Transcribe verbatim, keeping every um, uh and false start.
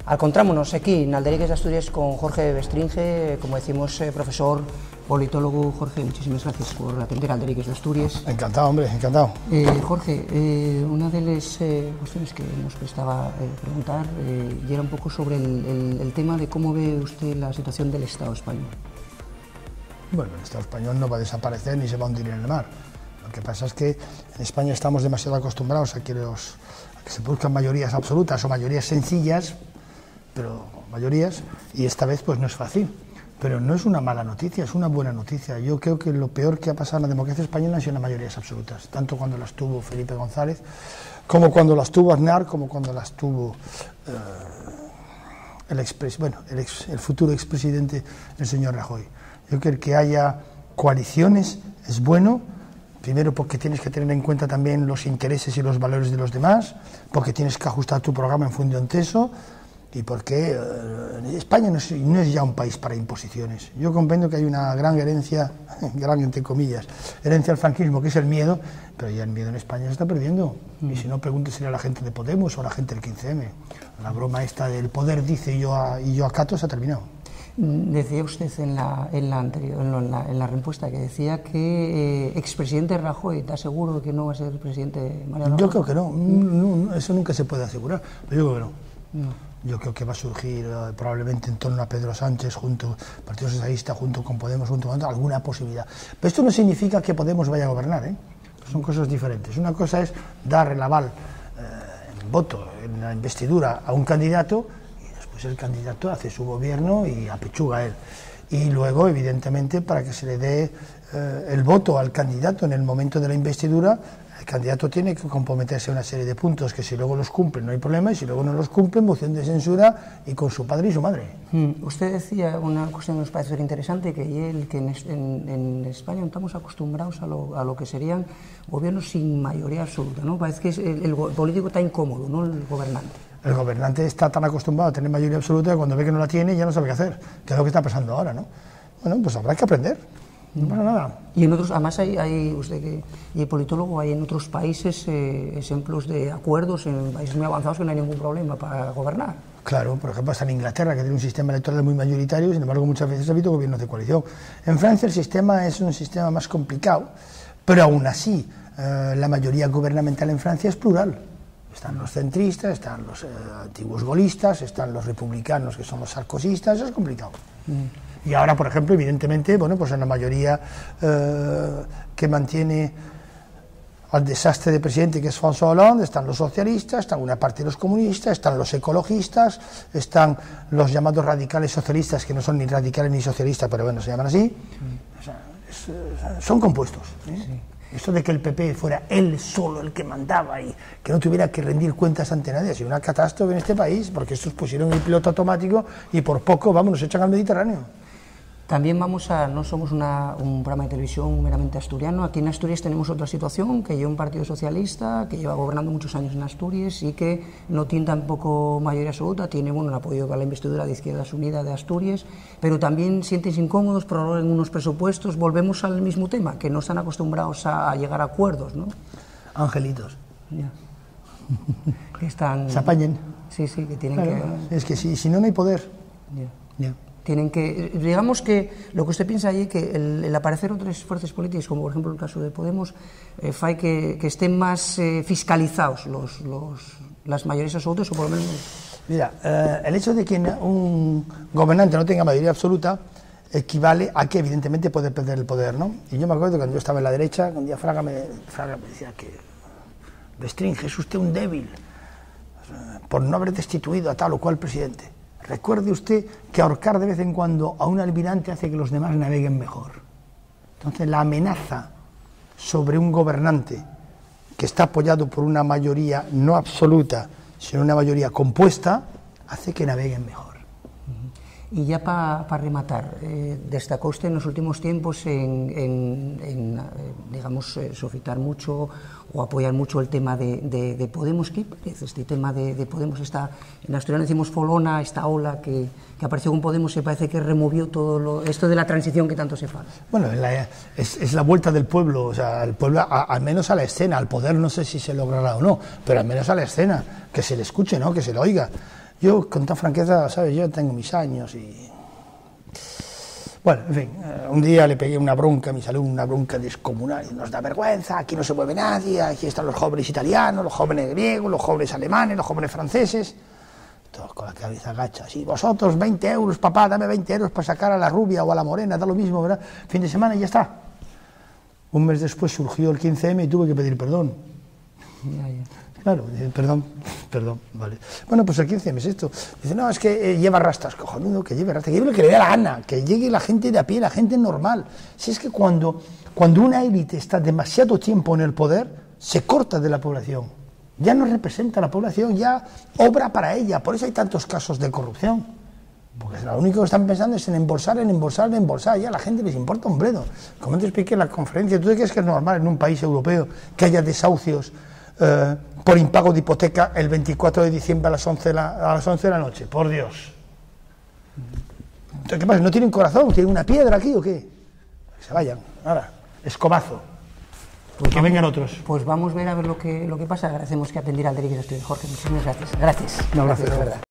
Encontrámonos aquí en Alderigues de Asturias con Jorge Bestringe, como decimos, eh, profesor, politólogo. Jorge, muchísimas gracias por atender a Alderigues de Asturias. Encantado, hombre, encantado. Eh, Jorge, eh, una de las eh, cuestiones que nos prestaba eh, preguntar eh, y era un poco sobre el, el, el tema de cómo ve usted la situación del Estado español. Bueno, el Estado español no va a desaparecer ni se va a hundir en el mar. Lo que pasa es que en España estamos demasiado acostumbrados a que, los, a que se produzcan mayorías absolutas o mayorías sencillas, pero mayorías, y esta vez pues no es fácil. Pero no es una mala noticia, es una buena noticia. Yo creo que lo peor que ha pasado en la democracia española han sido las mayorías absolutas, tanto cuando las tuvo Felipe González, como cuando las tuvo Aznar, como cuando las tuvo eh, el, expres, bueno, el, ex, el futuro expresidente, el señor Rajoy. Yo creo que haya coaliciones es bueno, primero porque tienes que tener en cuenta también los intereses y los valores de los demás, porque tienes que ajustar tu programa en función de eso, y porque eh, España no es, no es ya un país para imposiciones. Yo comprendo que hay una gran herencia, gran entre comillas, herencia al franquismo, que es el miedo, pero ya el miedo en España se está perdiendo. Mm. Y si no, pregúntesele a la gente de Podemos o a la gente del quince eme. La broma esta del poder dice y yo, a, y yo acato se ha terminado. Decía usted en la, en la anterior, en la, en la respuesta que decía que eh, expresidente Rajoy, ¿está seguro que no va a ser presidente Mariano Rajoy? Yo creo que no, no, no, eso nunca se puede asegurar, pero yo creo que no. no. Yo creo que va a surgir eh, probablemente en torno a Pedro Sánchez, junto Partido Socialista, junto con Podemos, junto con alguna posibilidad. Pero esto no significa que Podemos vaya a gobernar, ¿eh? Son cosas diferentes. Una cosa es dar el aval, eh, el voto, en la investidura a un candidato, y después el candidato hace su gobierno y apechuga a él. Y luego, evidentemente, para que se le dé eh, el voto al candidato en el momento de la investidura, el candidato tiene que comprometerse a una serie de puntos que si luego los cumple no hay problema, y si luego no los cumple, moción de censura y con su padre y su madre. Mm. Usted decía una cuestión que nos parece very interesante, que, el, que en, en, en España estamos acostumbrados a lo, a lo que serían gobiernos sin mayoría absoluta, ¿no? Parece que es el, el político está incómodo, no el gobernante. El gobernante está tan acostumbrado a tener mayoría absoluta que cuando ve que no la tiene ya no sabe qué hacer, que es lo que está pasando ahora, ¿no? Bueno, pues habrá que aprender. No pasa nada. Y en otros, además hay, hay usted que y el politólogo, hay en otros países eh, ejemplos de acuerdos en países muy avanzados que no hay ningún problema para gobernar. Claro, por ejemplo, está en Inglaterra, que tiene un sistema electoral muy mayoritario, y sin embargo muchas veces ha habido gobiernos de coalición. En Francia el sistema es un sistema más complicado, pero aún así eh, la mayoría gubernamental en Francia es plural. Están los centristas, están los eh, antiguos golistas, están los republicanos, que son los sarkozistas, eso es complicado. Mm. Y ahora, por ejemplo, evidentemente, bueno, pues en la mayoría eh, que mantiene al desastre de presidente, que es François Hollande, están los socialistas, están una parte de los comunistas, están los ecologistas, están los llamados radicales socialistas, que no son ni radicales ni socialistas, pero bueno, se llaman así. Mm. O sea, es, son compuestos, ¿eh? Sí. Esto de que el P P fuera él solo el que mandaba y que no tuviera que rendir cuentas ante nadie, ha sido una catástrofe en este país, porque estos pusieron el piloto automático y por poco, vamos, nos echan al Mediterráneo. También vamos a, no somos una, un programa de televisión meramente asturiano. Aquí en Asturias tenemos otra situación, que lleva un partido socialista, que lleva gobernando muchos años en Asturias y que no tiene tampoco mayoría absoluta, tiene bueno, el apoyo para la investidura de Izquierdas Unidas de Asturias, pero también sientes incómodos, prorrogan unos presupuestos. Volvemos al mismo tema, que no están acostumbrados a, a llegar a acuerdos, ¿no? Angelitos. Ya. Que están... Se apañen. Sí, sí, que tienen claro, que... Es que si, si no, no hay poder. Ya. Ya. Tienen que, digamos que lo que usted piensa allí, que el, el aparecer otras fuerzas políticas, como por ejemplo el caso de Podemos, eh, fai que, que estén más eh, fiscalizados los, los, las mayorías absolutas, o por lo menos... Mira, eh, el hecho de que un gobernante no tenga mayoría absoluta equivale a que evidentemente puede perder el poder, ¿no? Y yo me acuerdo que cuando yo estaba en la derecha, un día Fraga me, Fraga me decía que Bestringe, es usted un débil por no haber destituido a tal o cual presidente. Recuerde usted que ahorcar de vez en cuando a un almirante hace que los demás naveguen mejor. Entonces la amenaza sobre un gobernante que está apoyado por una mayoría no absoluta, sino una mayoría compuesta, hace que naveguen mejor. Y ya para pa rematar, eh, destacó usted en los últimos tiempos en, en, en eh, digamos, eh, suscitar mucho o apoyar mucho el tema de, de, de Podemos. ¿Qué parece este tema de, de Podemos? Está, en asturiano decimos folona, esta ola que, que apareció con Podemos, se parece que removió todo lo, esto de la transición que tanto se fala. Bueno, la, es, es la vuelta del pueblo, o sea, el pueblo a, al menos a la escena, al poder no sé si se logrará o no, pero al menos a la escena, que se le escuche, ¿no? Que se le oiga. Yo, con toda franqueza, ¿sabes? Yo tengo mis años y... Bueno, en fin, un día le pegué una bronca a mis alumnos, una bronca descomunal, y nos da vergüenza, aquí no se mueve nadie, aquí están los jóvenes italianos, los jóvenes griegos, los jóvenes alemanes, los jóvenes franceses, todos con la cabeza gacha, y vosotros veinte euros, papá, dame veinte euros para sacar a la rubia o a la morena, da lo mismo, ¿verdad? Fin de semana y ya está. Un mes después surgió el quince eme y tuve que pedir perdón. Ya, ya. Claro, perdón, perdón, vale. Bueno, pues el quince eme es esto. Dice, no, es que eh, lleva rastas, cojonudo, que lleve rastas, que lleve lo que le dé la gana, que llegue la gente de a pie, la gente normal. Si es que cuando, cuando una élite está demasiado tiempo en el poder, se corta de la población. Ya no representa a la población, ya obra para ella. Por eso hay tantos casos de corrupción. Porque lo único que están pensando es en embolsar, en embolsar, en embolsar. Ya a la gente les importa un bledo. Como te expliqué en la conferencia, ¿tú crees que es normal en un país europeo que haya desahucios Eh, por impago de hipoteca el veinticuatro de diciembre a las once de la, a las once de la noche? Por Dios. Entonces, ¿qué pasa? ¿No tienen corazón? ¿Tienen una piedra aquí o qué? Que se vayan. Ahora, escobazo. Pues que vengan otros. Pues vamos a ver a ver lo que, lo que pasa. Agradecemos que atendiera al director de estudio. Jorge, muchísimas gracias. Gracias. No, gracias, gracias de verdad.